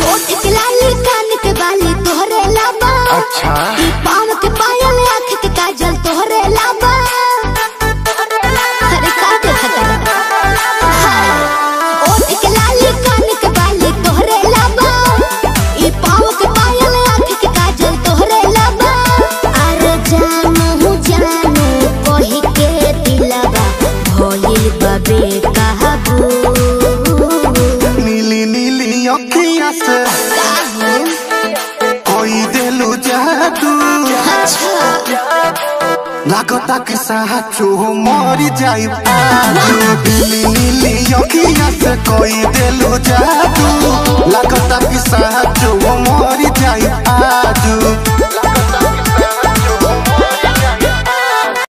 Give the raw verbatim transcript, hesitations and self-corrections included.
ओठ के लाली कान के बाली तोहरे लाबा। अच्छा पाँव के पायल आँख के काजल तोहरे लाबा। अरे का देखता ओठ के लाली कान के बाली तोहरे लाबा। ई पाँव के पायल आँख के काजल तोहरे लाबा। अरे जानू जानू कहि के दिलवा भइल बाबे कहबू। नीली नीली अखियाँ से कोई दिलु जादू। लागता के साचो मर जाई आजू। नीली नीली अखियाँ से कोई दिलु जादू। लागता के साचो मर जाई आजू।